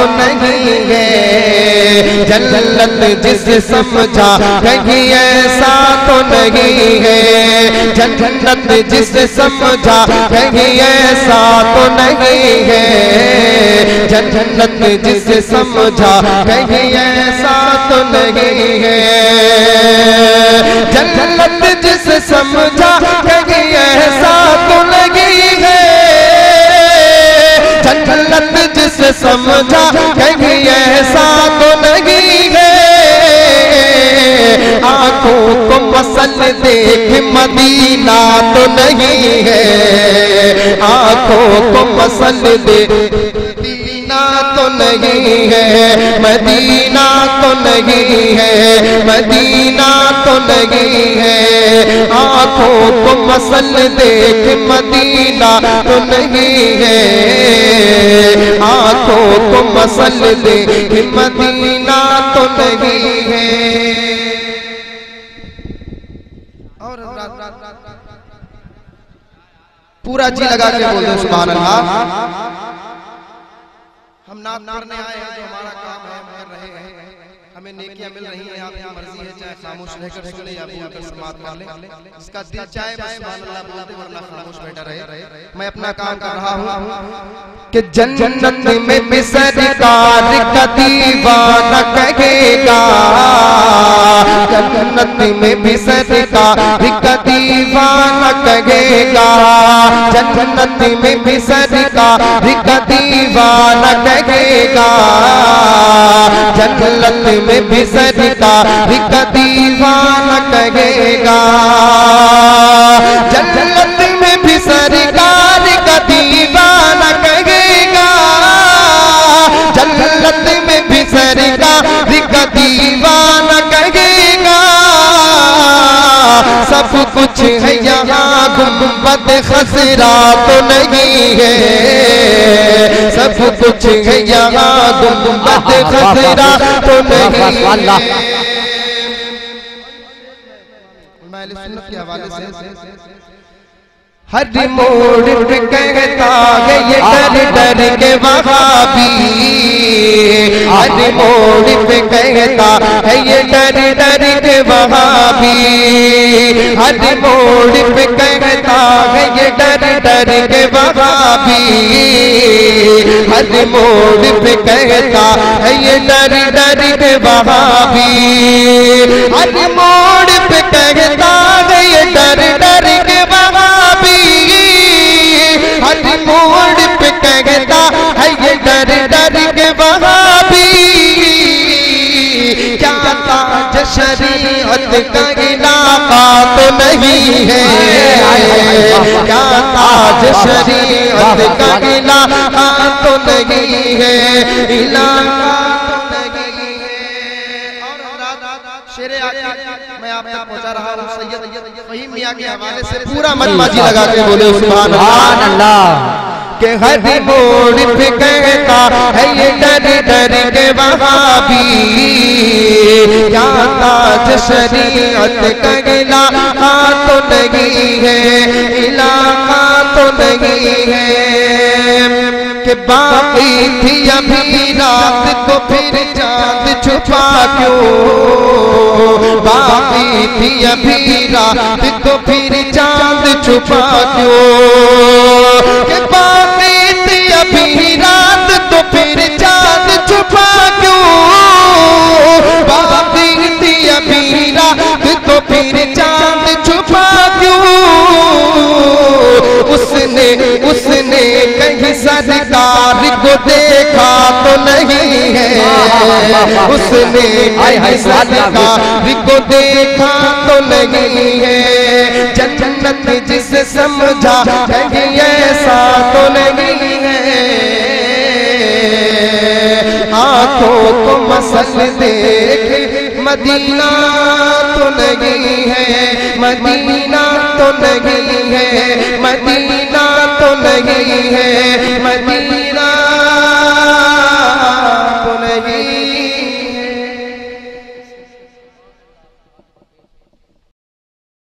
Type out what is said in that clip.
नहीं है, जन्नत जिसे समझा कहीं ऐसा तो नहीं है, जन्नत जिसे समझा कहीं ऐसा तो नहीं है, जन्नत जिसे समझा कहीं ऐसा तो नहीं है, जन्नत जिसे समझा कहीं ऐसा तो नहीं है, जन्नत जिसे समझा कहीं ऐसा तो नहीं है, आंखों को मसल देख मदीना तो नहीं है, आंखों को मसल देख मदीना तो नहीं है, मदीना तो नहीं है, मदीना तो नहीं है, आंखों को मसल देख मदीना तो नहीं है, आंखों को मसल देख मदीना तो नहीं है। और पूरा जी लगा के बोल दो सुभान अल्लाह। हम नाम करने आए हैं, जो हमारा काम है हम कर रहे हैं, हमें नेकियां मिल रही हैं, आपकी मर्जी है चाहे खामोश रहकर सुने या बोलकर समाप्त कर ले, इसका दिल चाहे बस सुभान अल्लाह बोलते वरना खामोश बैठा रहे। मैं अपना काम कर रहा हूं कि जन्नत में भी सरकार का दीवाना कहेगा, जन्नत में भी सरकार का दीवाना कहेगा, जन्नत में भी सरकार का दीवाना कहेगा, जन्नत में भी सरकार का दीवाना कहेगा, जन्नत में भी सरकार का दीवाना कहेगा, जन्नत में भी सरकार का दीवाना कहेगा, सब कुछ है यहाँ गुंबद खसरा तो नहीं है, सब कुछ है यहाँ गुंबद खसरा तो नहीं है। सुन्नत के हवाले से हर मोड़ पे कहता है ये डर डर के वहाबी, हर मोड़ पे कहता है ये डर डर के वहाबी, हर मोड़ पे कहता है ये डर डर के वहाबी, हर मोड़ पे कहता है ये डर डर के वहाबी, हर मोड़ पे कहता है ये डर डर के वहाबी, हर मोड़ पे कहता है ये डर डर के वहाबी, क्या ताज शरीयत का इलाका तो नहीं है, क्या ताज शरीयत का इलाका तो नहीं है, इलाका तो नहीं है। और शेरे मैं आप तक पहुंचा रहा हूँ सैयद फहीम मियां के हवाले से, पूरा मन बाजी लगा के बोले सुभान अल्लाह। के हर मोड़ पे कहता है ये डर डर के वहाबी, क्या ताज शरीयत का इलाका तो नहीं है, इलाका तो नहीं है, कि बाकी थी अभी रात तो फिर चांद छुपा क्यों, बाकी थी अभी रात तो फिर चांद छुपा क्यों, कि बाकी थी अभी रात तो फिर चांद छुपा क्यों, बाकी थी अभी रात तो फिर चांद छुपा क्यों, उसने उसने कहीं सरकार को देखा तो नहीं है, उसने कहीं सरकार को देखा तो नहीं है, जन्नत जिसे समझा कहीं ऐसा तो नहीं है, आंखों को मसल देख मदीना तो नहीं है, मदीना तो नहीं है, मदीना तो नहीं है, मदीना